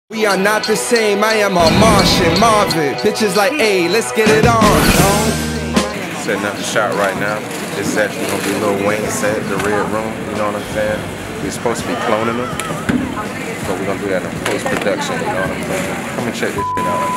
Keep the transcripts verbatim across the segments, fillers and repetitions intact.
We are not the same, I am a Martian, Marvin. Bitches like, hey, let's get it on. Setting up the shot right now. This is actually gonna be Lil Wayne set, the red room, you know what I'm saying? We're supposed to be cloning them, but we're gonna do that in post-production, you know what I'm saying? Come and check this shit out.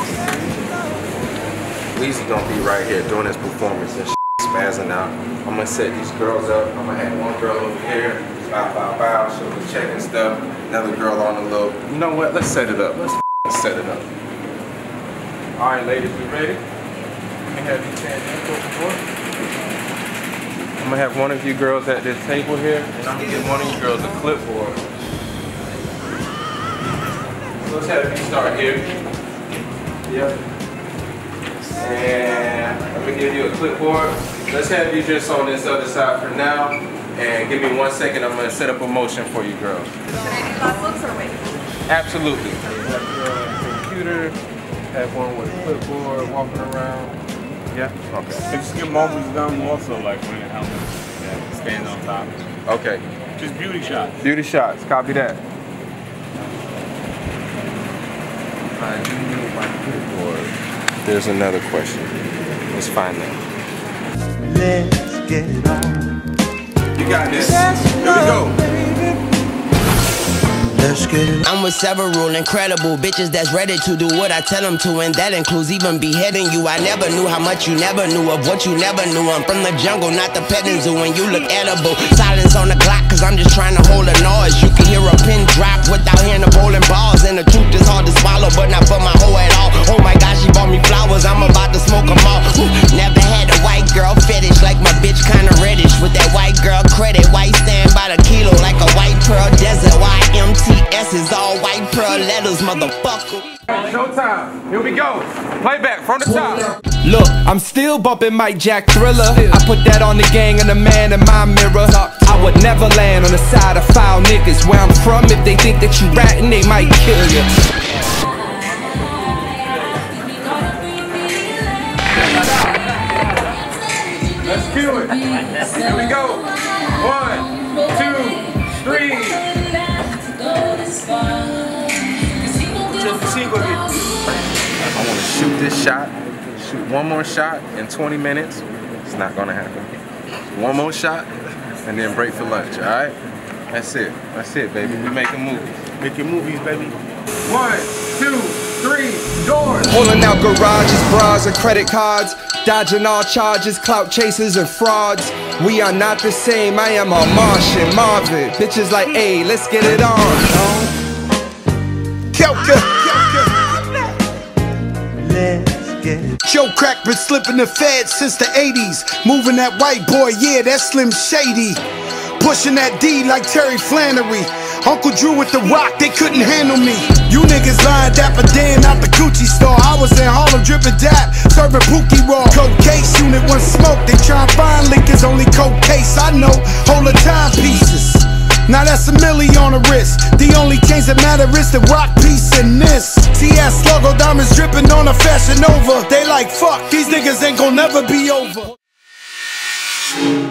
Weezy gonna be right here doing his performance and shit, spazzing out. I'm gonna set these girls up. I'm gonna have one girl over here, bow, bow, bow, she'll be checking stuff. Another girl on the low. You know what? Let's set it up. Let's set it up. All right, ladies, we ready? Let me have you stand in for support. I'm gonna have one of you girls at this table here, and I'm gonna give one of you girls a clipboard. So let's have you start here. Yep. And let me give you a clipboard. Let's have you just on this other side for now. And give me one second, I'm gonna set up a motion for you girls. Can I do last looks or wait? Absolutely. Have your computer, have one with a clipboard, walking around. Yeah? Okay. And just give moments done also, like when your helmet yeah, stands on top. Okay. Just beauty shots. Beauty shots, copy that. I do need my clipboard. There's another question. Let's find that. Let's get it on. You got this. Here we go. Let's get it. I'm with several incredible bitches that's ready to do what I tell them to, and that includes even beheading you. I never knew how much you never knew of what you never knew. I'm from the jungle, not the petting zoo, and you look edible. Silence on the clock, cause I'm just trying to hold a noise. You can hear a pin drop without hearing the bowling balls, and the truth is hard to swallow, but not for my hoe at all. Oh my gosh, she bought me flowers, I'm about to smoke them all. Ooh, never had a white girl fetish, like my bitch kinda reddish. With that white girl credit, white stand by the kilo, like a white pearl desert. Y M T S is all white pearl letters, motherfucker. Showtime. Here we go. Playback from the top. Look, I'm still bumping Mike Jack Thriller. I put that on the gang and the man in my mirror. I would never land on the side of foul niggas. Where I'm from, if they think that you ratting, they might kill you. Let's cue it. Here we go. One, two, three. I want to shoot this shot, shoot one more shot in twenty minutes. It's not gonna happen. One more shot, and then break for lunch, all right? That's it, that's it, baby. We making movies. Making movies, baby. One, two, three, doors. Pulling out garages, bras, and credit cards. Dodging all charges, clout chasers, and frauds. We are not the same, I am a Martian, Marvin. Bitches like, hey, let's get it on. Kelka. Joe Crack been slipping the fed since the eighties. Moving that white boy, yeah, that's Slim Shady. Pushing that D like Terry Flannery. Uncle Drew with the rock, they couldn't handle me. You niggas lying Dapper Dan out the Gucci store. I was in Harlem dripping dap, serving Pookie Raw. Coke case unit, one smoke, they try and find liquors, only coke case. I know, hold the timepieces. Now that's a milli on the wrist. The only change that matter is the rock piece in this. T S logo diamonds dripping on a Fashion Nova. They like, fuck, these niggas ain't gon' never be over.